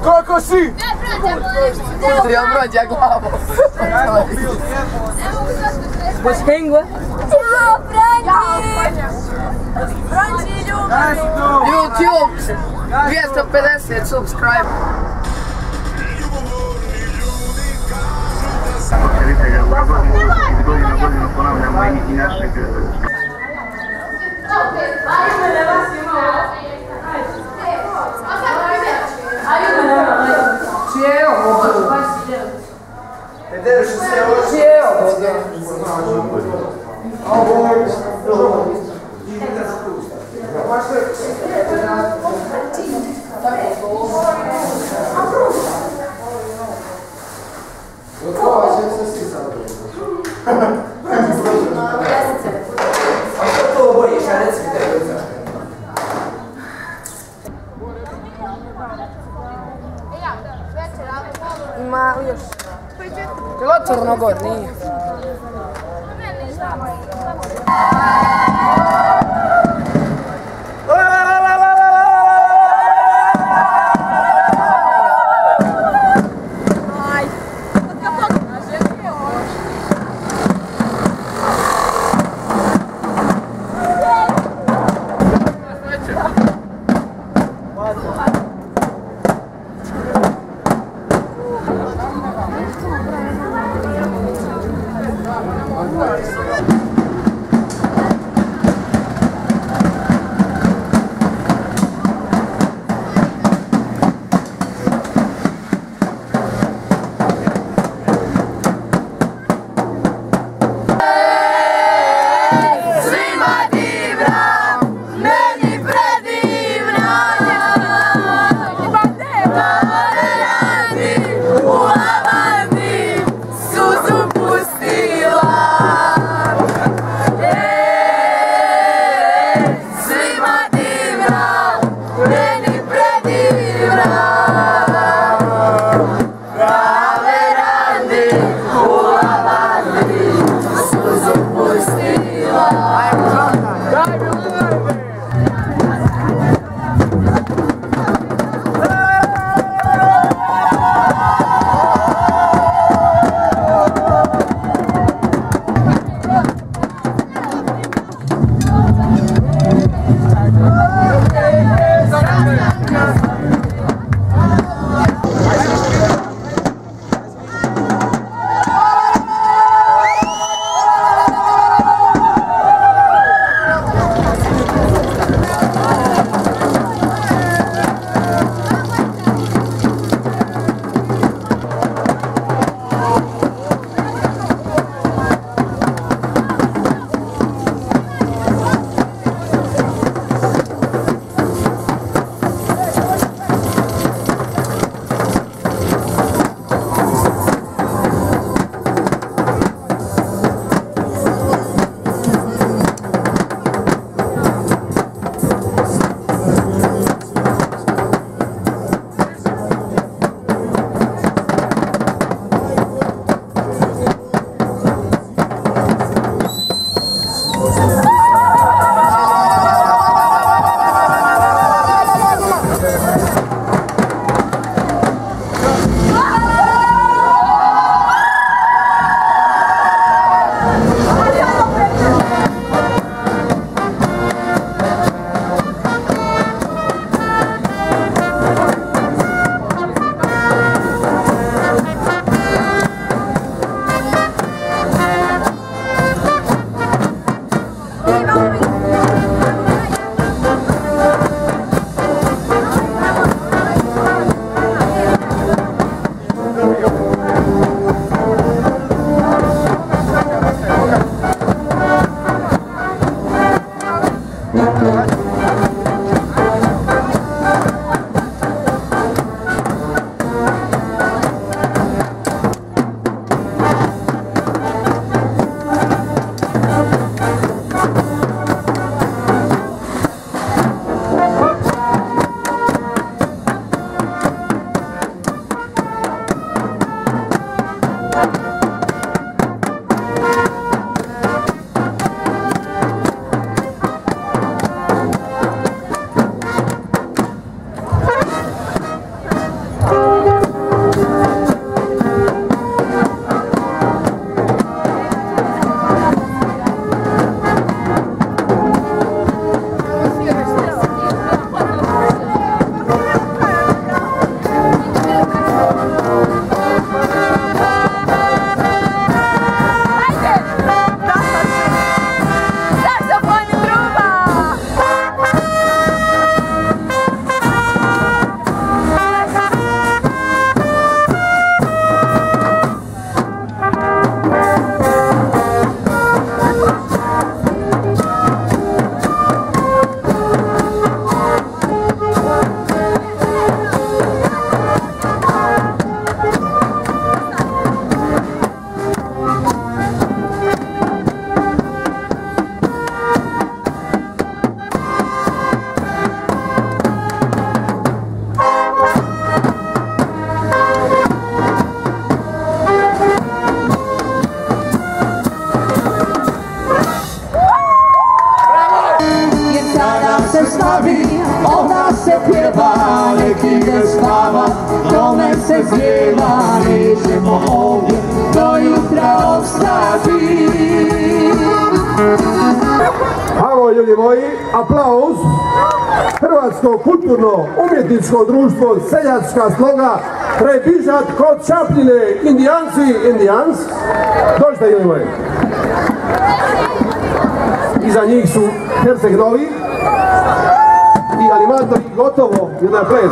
Kako si? Ja brođa glavom. Boš hengla? Ćao, Franči! Franči, ljubav! YouTube 250 subscribe. Vidite, iz godine u godinu ponavljamo i našeg... Čije je ovo? Čije je ovo? Ima još. Bilo Crnogor, nije. ostavi, od nas se pjeva, neki ne spava, tome se zjeva, nećemo ovdje do jutra ostati. Halo ljudi moji, aplauz! Hrvatsko kulturno-umjetničko društvo Seljačka sloga Trebišat kod Čapljine, Indijans. Dođite ljudi moji. Iza njih su Herceg Novi i animatori gotovo, jedan ples.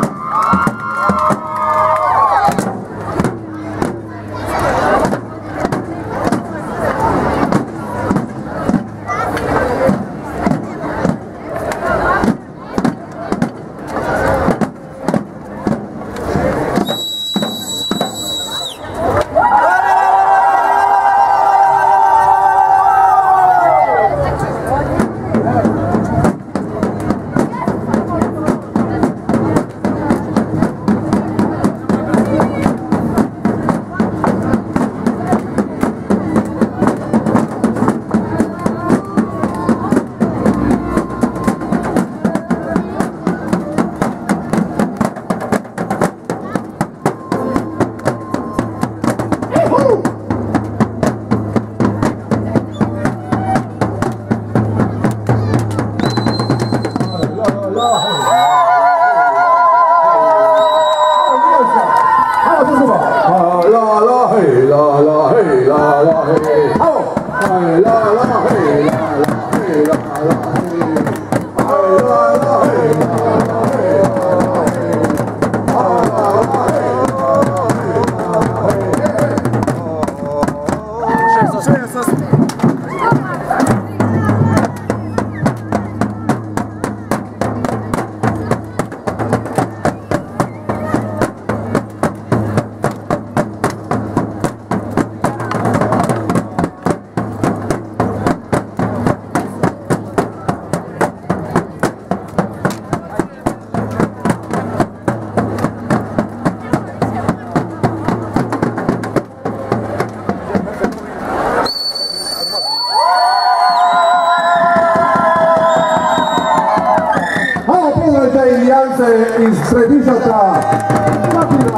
Iz Trebišata, Čapljina.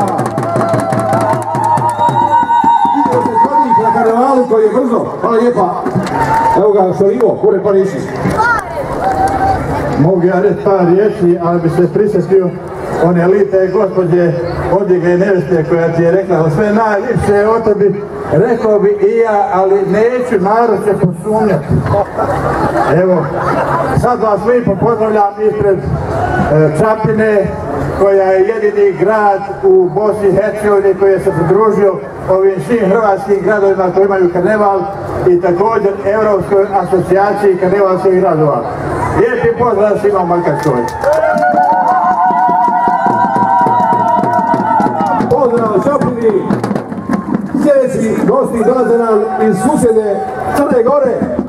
Vidimo se kod njih na karnevalu koji je brzo. Hvala lijepa. Evo ga, Šorivo, Kure Parišić. Mogu ja reći par riječi, ali bi se prisjetio one lipe gospođe Odjege i neveste koja ti je rekla sve najljepše o tebi. Rekao bi i ja, ali neću, narod će posumnjati. Evo, sad vas lijepo pozdravljam ispred Čapljine, koja je jedini grad u Bosni i Hercegovini koji je se pridružio ovim svim hrvatskim gradovima koji imaju karneval i također Europskoj asocijaciji karnevalskih gradova. Lijepi pozdrav svima u Makarskoj. Pozdrav Čapljini. Sljedeći gosti dolaze nam iz susjedne Crne Gore.